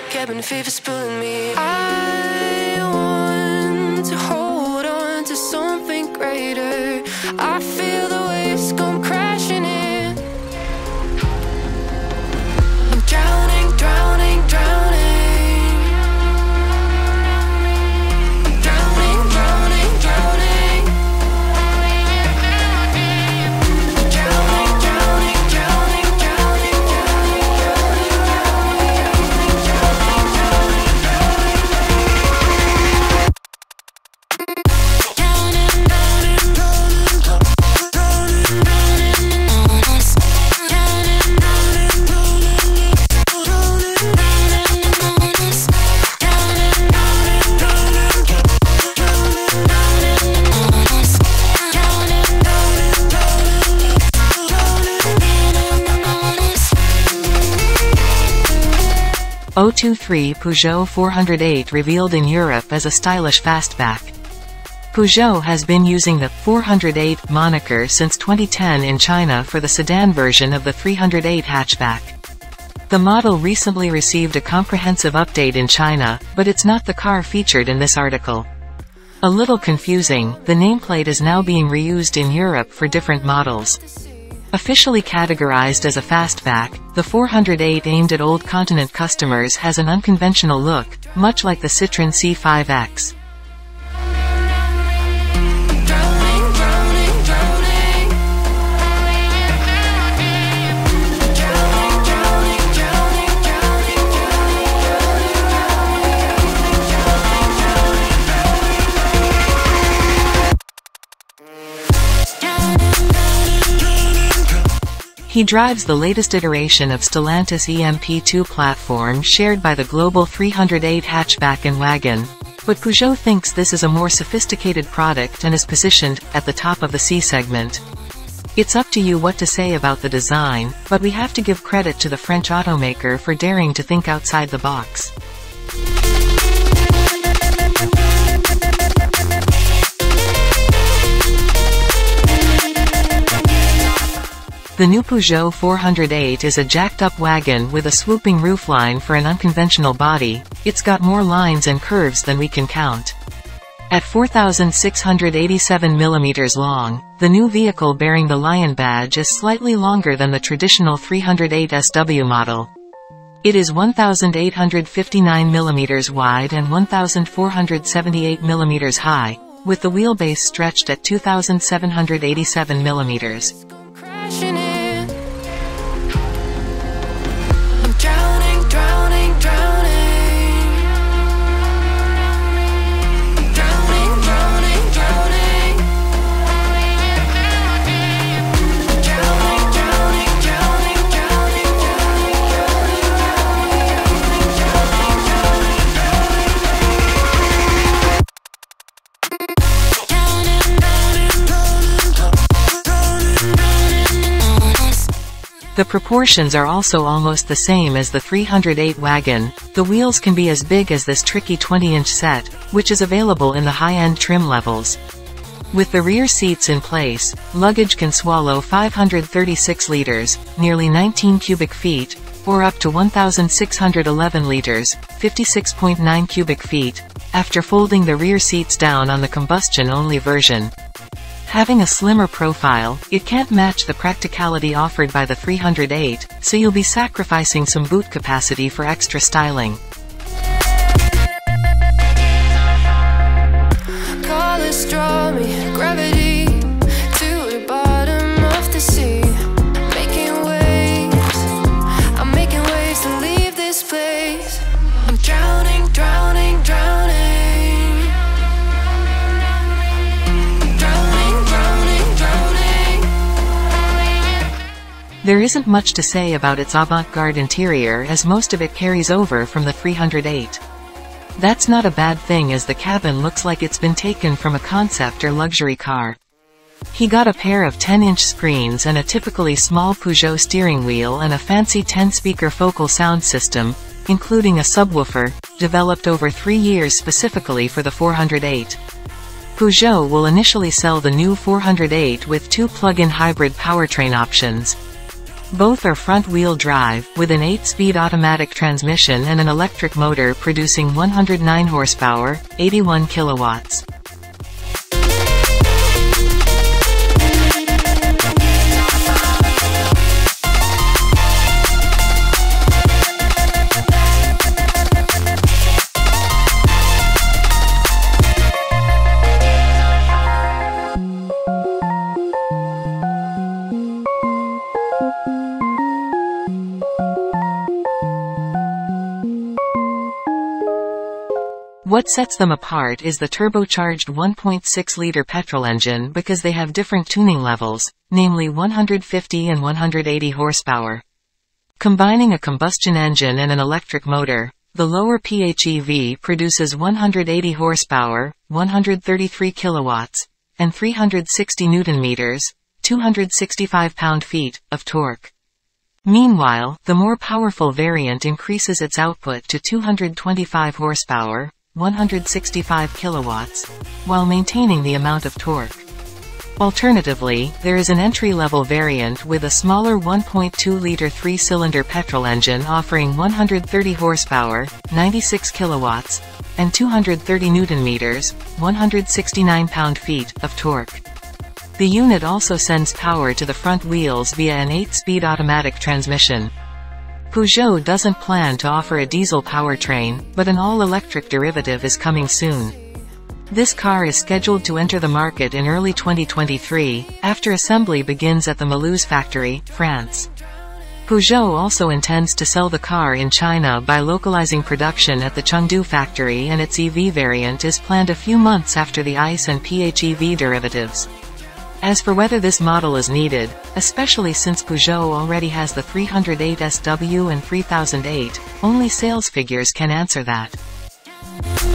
cabin fever's pulling me. I want to hold on to something greater. I feel the waves come crashing in. I'm drowning, drowning, drowning. Drowning, drowning, drowning. Drowning, drowning, drowning, drowning, O23 Peugeot 408 revealed in Europe as a stylish fastback. Peugeot has been using the 408 moniker since 2010 in China for the sedan version of the 308 hatchback. The model recently received a comprehensive update in China, but it's not the car featured in this article. A little confusing, the nameplate is now being reused in Europe for different models. Officially categorized as a fastback, the 408 aimed at old continent customers has an unconventional look, much like the Citroën C5 X. He drives the latest iteration of Stellantis EMP2 platform shared by the global 308 hatchback and wagon, but Peugeot thinks this is a more sophisticated product and is positioned at the top of the C segment. It's up to you what to say about the design, but we have to give credit to the French automaker for daring to think outside the box. The new Peugeot 408 is a jacked-up wagon with a swooping roofline for an unconventional body. It's got more lines and curves than we can count. At 4,687 mm long, the new vehicle bearing the Lion badge is slightly longer than the traditional 308 SW model. It is 1,859 mm wide and 1,478 mm high, with the wheelbase stretched at 2,787 mm. Crashing in. I'm drowning, drowning, drowning. Drowning, drowning, drowning. Drowning, drowning, drowning, drowning, The proportions are also almost the same as the 308 wagon. The wheels can be as big as this tricky 20-inch set, which is available in the high-end trim levels. With the rear seats in place, luggage can swallow 536 liters, nearly 19 cubic feet, or up to 1,611 liters, 56.9 cubic feet, after folding the rear seats down on the combustion-only version. Having a slimmer profile, it can't match the practicality offered by the 308, so you'll be sacrificing some boot capacity for extra styling. Colors draw me, gravity to the bottom of the sea. Making waves, I'm making waves to leave this place. I'm drowning, drowning, drowning. There isn't much to say about its avant-garde interior as most of it carries over from the 308. That's not a bad thing as the cabin looks like it's been taken from a concept or luxury car. He got a pair of 10-inch screens and a typically small Peugeot steering wheel and a fancy 10-speaker focal sound system, including a subwoofer, developed over 3 years specifically for the 408. Peugeot will initially sell the new 408 with 2 plug-in hybrid powertrain options. Both are front-wheel drive, with an 8-speed automatic transmission and an electric motor producing 109 horsepower, 81 kilowatts. What sets them apart is the turbocharged 1.6-liter petrol engine, because they have different tuning levels, namely 150 and 180 horsepower. Combining a combustion engine and an electric motor, the lower PHEV produces 180 horsepower, 133 kilowatts, and 360 newton-meters, 265 pound-feet, of torque. Meanwhile, the more powerful variant increases its output to 225 horsepower, 165 kilowatts, while maintaining the amount of torque. Alternatively, there is an entry-level variant with a smaller 1.2-liter 3-cylinder petrol engine offering 130 horsepower, 96 kilowatts, and 230 newton-meters, 169 pound-feet, of torque. The unit also sends power to the front wheels via an 8-speed automatic transmission. Peugeot doesn't plan to offer a diesel powertrain, but an all-electric derivative is coming soon. This car is scheduled to enter the market in early 2023, after assembly begins at the Mulhouse factory, France. Peugeot also intends to sell the car in China by localizing production at the Chengdu factory, and its EV variant is planned a few months after the ICE and PHEV derivatives. As for whether this model is needed, especially since Peugeot already has the 308 SW and 3008, only sales figures can answer that.